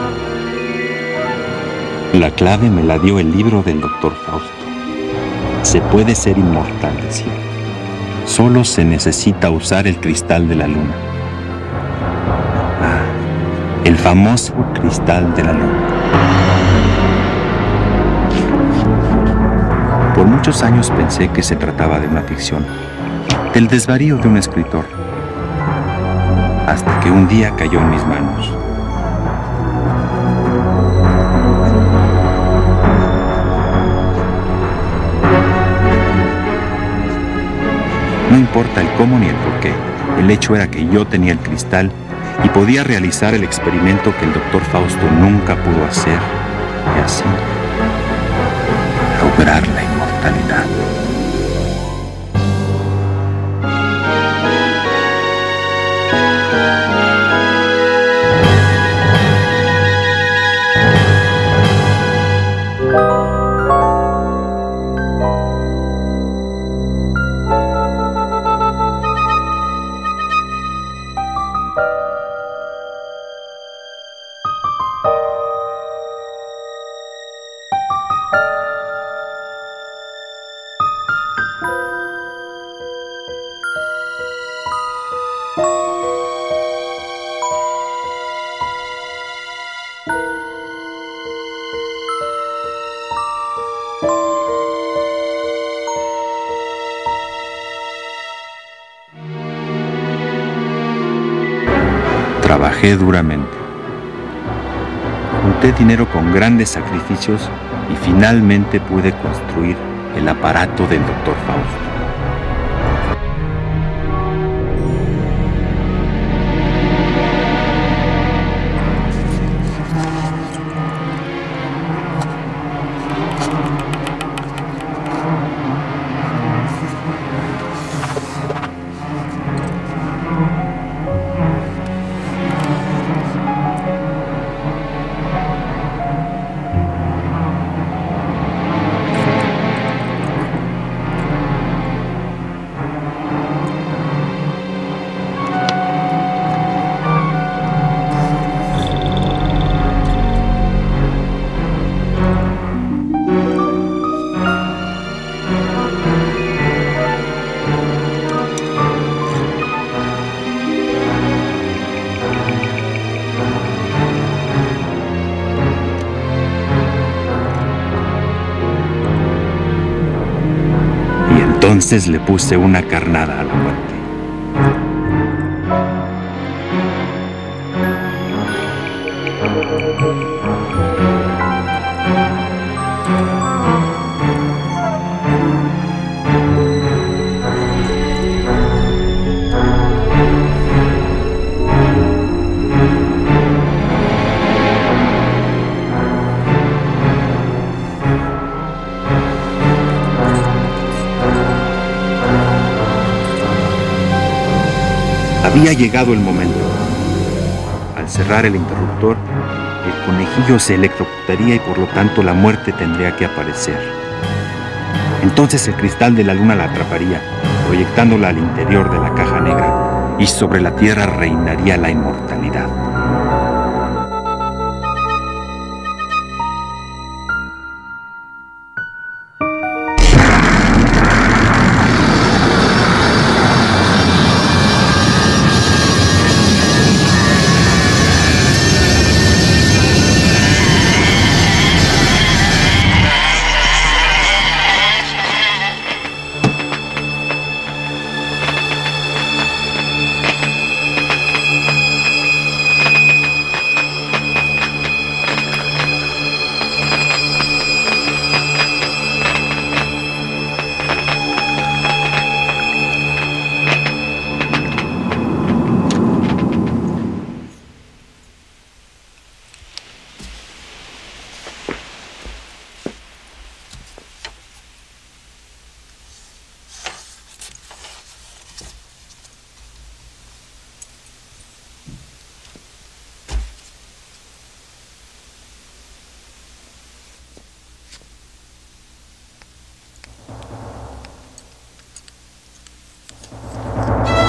La clave me la dio el libro del Dr. Fausto. Se puede ser inmortal, decía. Solo se necesita usar el cristal de la luna. Ah, el famoso cristal de la luna. Por muchos años pensé que se trataba de una ficción, del desvarío de un escritor, hasta que un día cayó en mis manos. No importa el cómo ni el por qué, el hecho era que yo tenía el cristal y podía realizar el experimento que el Dr. Fausto nunca pudo hacer, y así lograr la inmortalidad. Trabajé duramente. Junté dinero con grandes sacrificios y finalmente pude construir el aparato del Dr. Fausto. Entonces le puse una carnada a la muerte. Había llegado el momento. Al cerrar el interruptor, el conejillo se electrocutaría y por lo tanto la muerte tendría que aparecer. Entonces el cristal de la luna la atraparía, proyectándola al interior de la caja negra, y sobre la tierra reinaría la inmortalidad.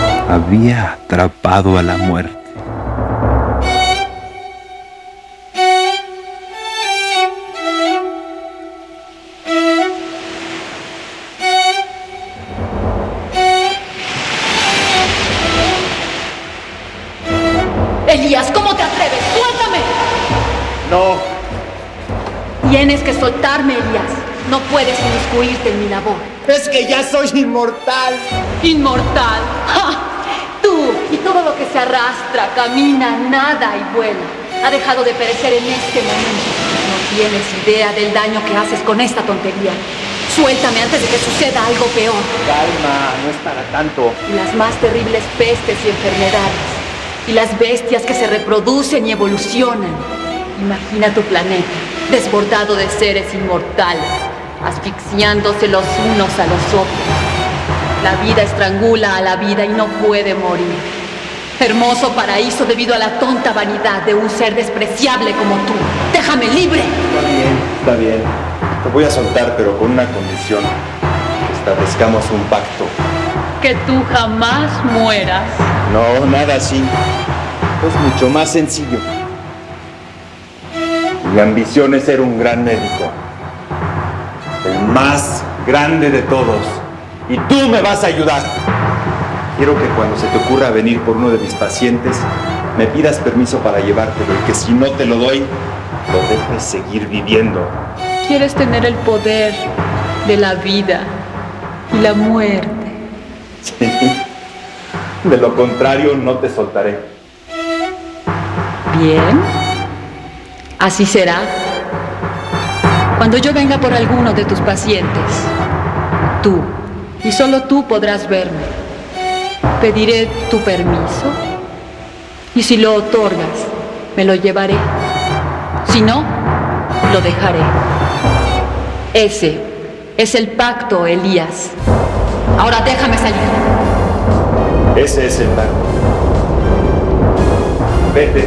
Había atrapado a la muerte. No. Tienes que soltarme, Elías. No puedes inmiscuirte en mi labor. Es que ya soy inmortal. ¿Inmortal? ¡Ja! Tú y todo lo que se arrastra, camina, nada y vuela ha dejado de perecer en este momento. No tienes idea del daño que haces con esta tontería. Suéltame antes de que suceda algo peor. Calma, no es para tanto. Y las más terribles pestes y enfermedades. Y las bestias que se reproducen y evolucionan. Imagina tu planeta, desbordado de seres inmortales, asfixiándose los unos a los otros. La vida estrangula a la vida y no puede morir. Hermoso paraíso debido a la tonta vanidad de un ser despreciable como tú. ¡Déjame libre! Está bien. Te voy a soltar, pero con una condición. Que establezcamos un pacto. Que tú jamás mueras. No, nada así. Es mucho más sencillo. Mi ambición es ser un gran médico. El más grande de todos. Y tú me vas a ayudar. Quiero que cuando se te ocurra venir por uno de mis pacientes, me pidas permiso para llevártelo y que si no te lo doy, lo dejes seguir viviendo. Quieres tener el poder de la vida y la muerte. Sí. De lo contrario, no te soltaré. Bien. Así será. Cuando yo venga por alguno de tus pacientes, tú, y solo tú podrás verme. Pediré tu permiso y si lo otorgas, me lo llevaré. Si no, lo dejaré. Ese es el pacto, Elías. Ahora déjame salir. Ese es el pacto. Vete.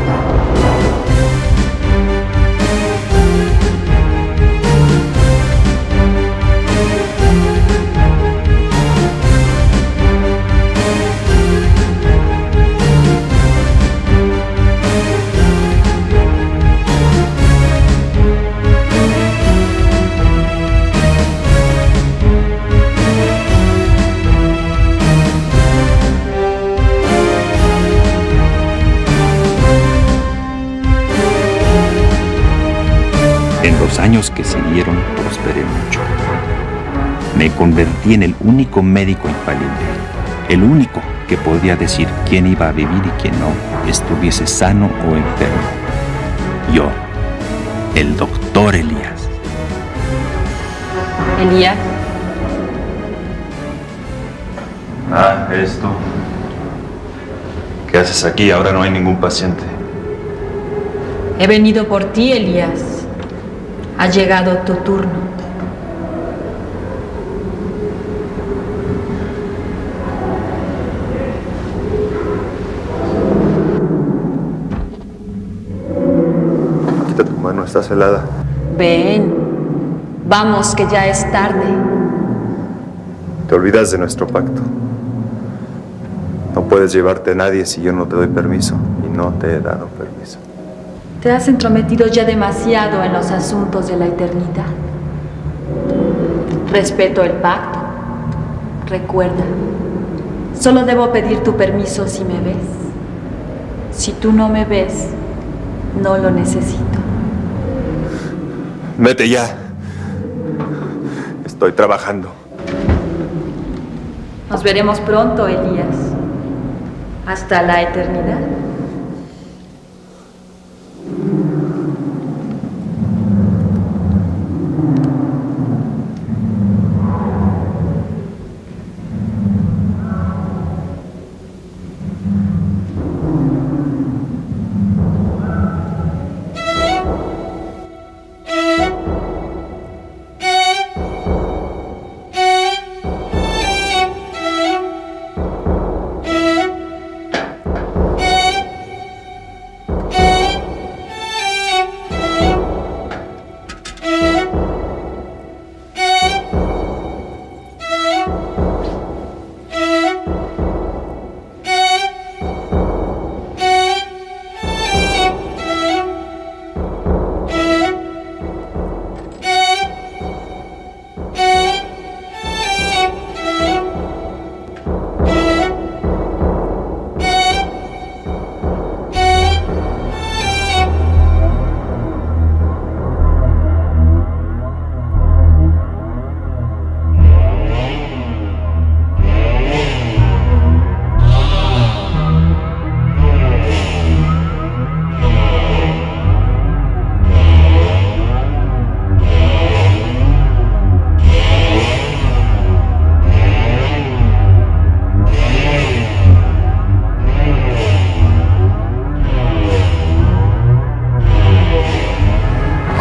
En los años que siguieron, prosperé mucho. Me convertí en el único médico infalible, el único que podía decir quién iba a vivir y quién no, estuviese sano o enfermo. Yo, el doctor Elías. Elías. Ah, ¿eres tú? ¿Qué haces aquí? Ahora no hay ningún paciente. He venido por ti, Elías. Ha llegado tu turno. Quita tu mano, estás helada. Ven, vamos que ya es tarde. Te olvidas de nuestro pacto. No puedes llevarte a nadie si yo no te doy permiso, y no te he dado permiso. Te has entrometido ya demasiado en los asuntos de la eternidad. Respeto el pacto. Recuerda, solo debo pedir tu permiso si me ves. Si tú no me ves, no lo necesito. Vete ya. Estoy trabajando. Nos veremos pronto, Elías. Hasta la eternidad.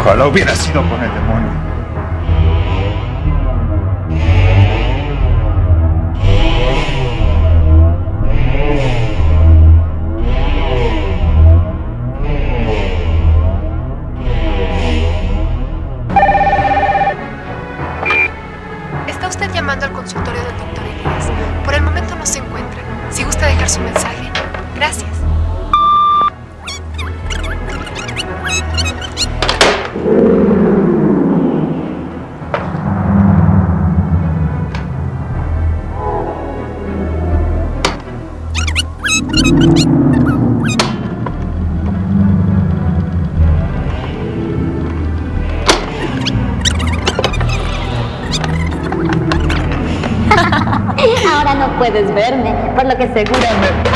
Ojalá hubiera sido con el demonio. Está usted llamando al consultorio del doctor Elías. Por el momento no se encuentra. Si gusta dejar su mensaje. Gracias. Ahora no puedes verme, por lo que seguramente...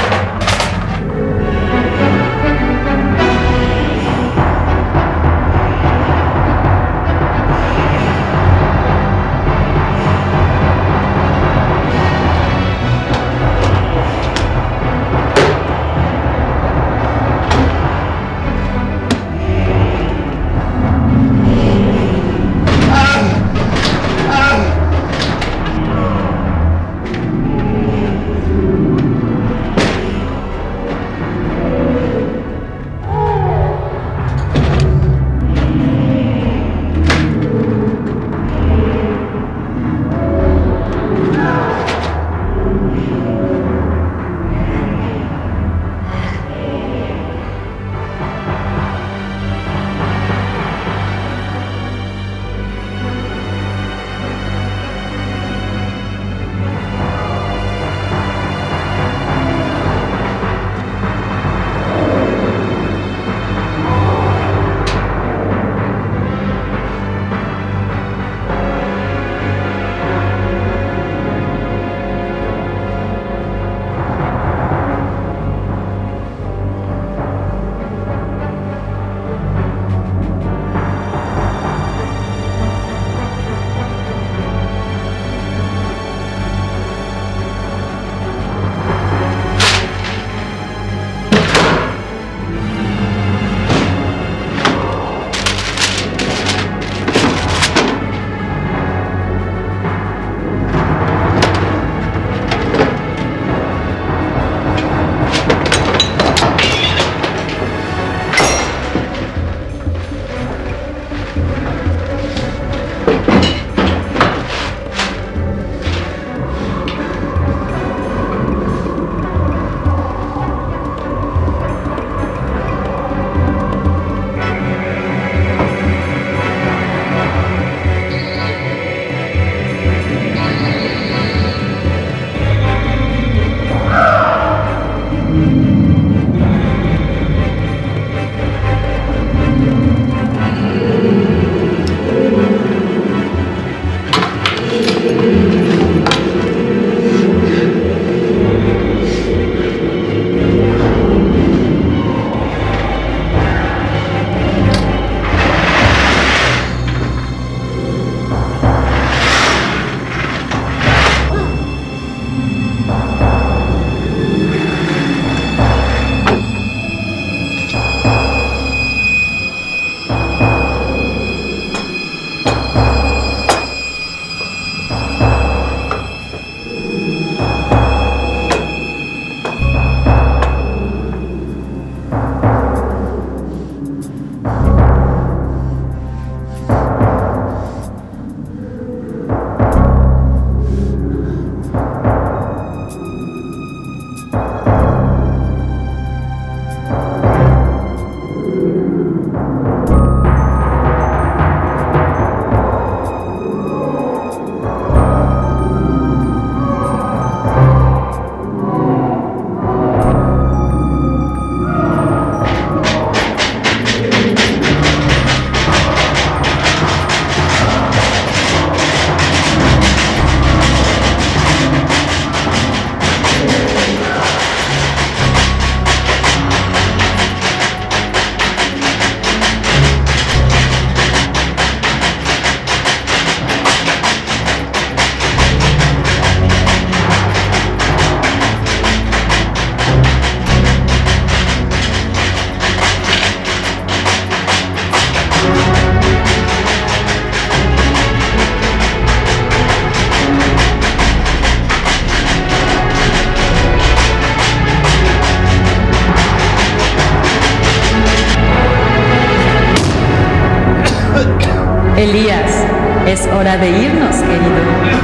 Elías, es hora de irnos, querido.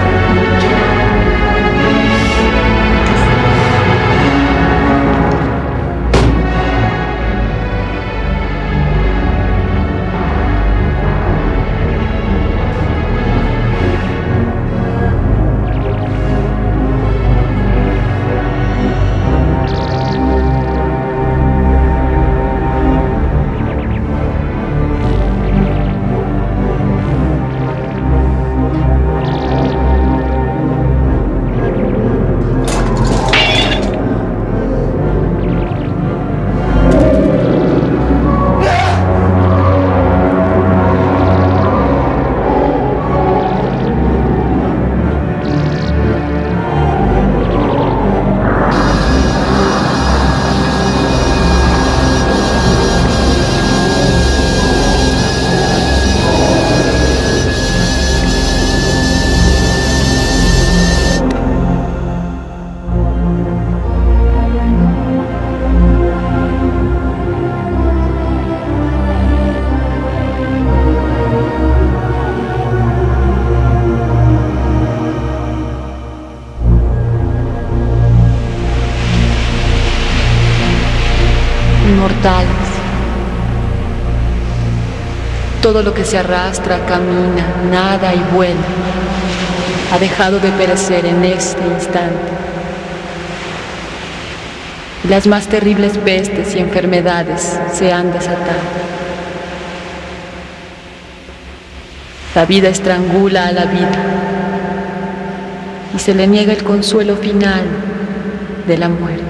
Inmortales. Todo lo que se arrastra, camina, nada y vuela, ha dejado de perecer en este instante. Y las más terribles pestes y enfermedades se han desatado. La vida estrangula a la vida y se le niega el consuelo final de la muerte.